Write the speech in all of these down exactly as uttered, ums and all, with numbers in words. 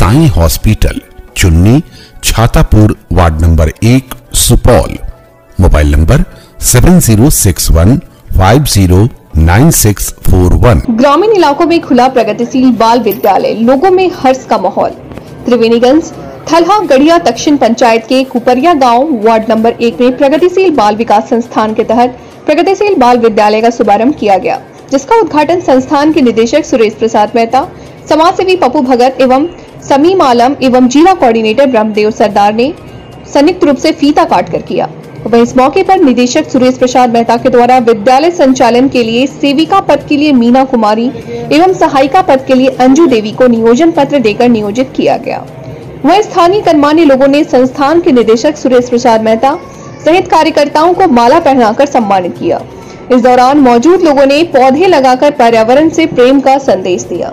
Sai hospital, चुन्नी, Chhatapur, ward number एक, Supaul. Mobile number seven zero six one five zero nine six four one. ग्रामीण इलाकों में खुला प्रगतिशील बाल विद्यालय, लोगों में हर्ष का माहौल। त्रिवेणीगंज थलहा गढ़िया दक्षिण पंचायत के कुपरिया गांव वार्ड नंबर एक में प्रगतिशील बाल विकास संस्थान के तहत प्रगतिशील बाल विद्यालय का शुभारंभ किया गया, जिसका उद्घाटन संस्थान के निदेशक सुरेश प्रसाद मेहता, समाजसेवी पप्पू भगत एवं समीम आलम एवं जिला कोऑर्डिनेटर ब्रह्मदेव सरदार ने संयुक्त रूप से फीता काटकर किया। वहीं इस मौके पर निदेशक सुरेश प्रसाद मेहता के द्वारा विद्यालय संचालन के लिए सेविका पद के लिए मीना कुमारी एवं सहायिका पद के लिए अंजू देवी को नियोजन पत्र देकर नियोजित किया गया। वहीं स्थानीय गणमान्य लोगों ने संस्थान के निदेशक सुरेश प्रसाद मेहता सहित कार्यकर्ताओं को माला पहनाकर सम्मानित किया। इस दौरान मौजूद लोगों ने पौधे लगाकर पर्यावरण से प्रेम का संदेश दिया।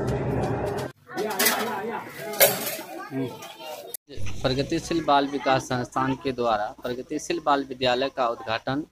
प्रगतिशील बाल विकास संस्थान के द्वारा प्रगतिशील बाल विद्यालय का उद्घाटन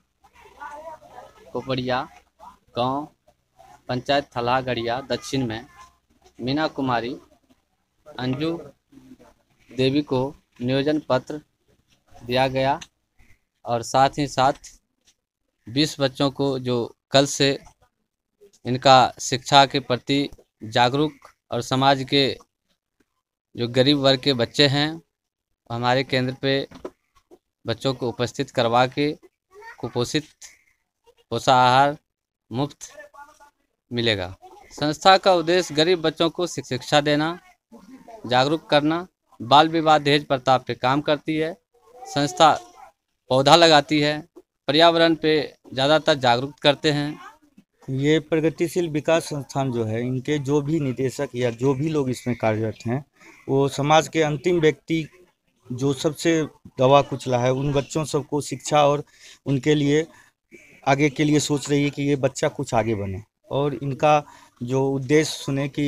कुपरिया गांव पंचायत थलहा गढ़िया दक्षिण में मीना कुमारी अंजू देवी को नियोजन पत्र दिया गया और साथ ही साथ बीस बच्चों को जो कल से इनका शिक्षा के प्रति जागरूक और समाज के जो गरीब वर्ग के बच्चे हैं हमारे केंद्र पे बच्चों को उपस्थित करवा के कुपोषित पोषाहार मुफ्त मिलेगा। संस्था का उद्देश्य गरीब बच्चों को शिक्षा देना, जागरूक करना, बाल विवाह दहेज प्रथा पे काम करती है। संस्था पौधा लगाती है, पर्यावरण पे ज़्यादातर जागरूक करते हैं। ये प्रगतिशील विकास संस्थान जो है, इनके जो भी निदेशक या जो भी लोग इसमें कार्यरत हैं, वो समाज के अंतिम व्यक्ति जो सबसे दवा कुचला है, उन बच्चों सबको शिक्षा और उनके लिए आगे के लिए सोच रही है कि ये बच्चा कुछ आगे बने। और इनका जो उद्देश्य सुने कि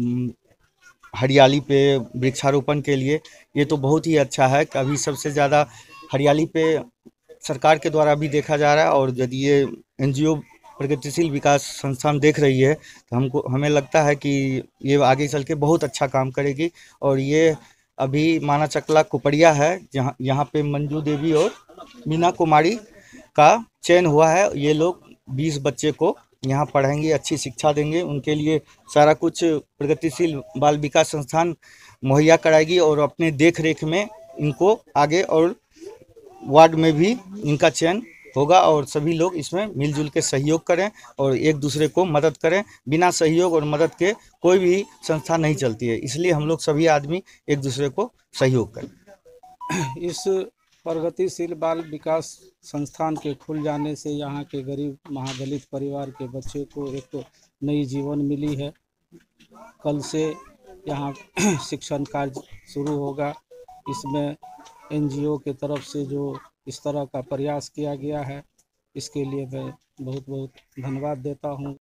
हरियाली पे वृक्षारोपण के लिए, ये तो बहुत ही अच्छा है। अभी सबसे ज़्यादा हरियाली पे सरकार के द्वारा भी देखा जा रहा है और यदि ये एनजीओ प्रगतिशील विकास संस्थान देख रही है तो हमको हमें लगता है कि ये आगे चल के बहुत अच्छा काम करेगी। और ये अभी माना चकला कुपरिया है, जहाँ यहाँ पे मंजू देवी और मीना कुमारी का चयन हुआ है। ये लोग बीस बच्चे को यहाँ पढ़ाएंगे, अच्छी शिक्षा देंगे, उनके लिए सारा कुछ प्रगतिशील बाल विकास संस्थान मुहैया कराएगी और अपने देख रेख में इनको आगे और वार्ड में भी इनका चयन होगा और सभी लोग इसमें मिलजुल के सहयोग करें और एक दूसरे को मदद करें। बिना सहयोग और मदद के कोई भी संस्था नहीं चलती है, इसलिए हम लोग सभी आदमी एक दूसरे को सहयोग करें। इस प्रगतिशील बाल विकास संस्थान के खुल जाने से यहाँ के गरीब महादलित परिवार के बच्चे को एक नई जीवन मिली है। कल से यहाँ शिक्षण कार्य शुरू होगा। इसमें एनजीओ के तरफ से जो इस तरह का प्रयास किया गया है, इसके लिए मैं बहुत बहुत धन्यवाद देता हूँ।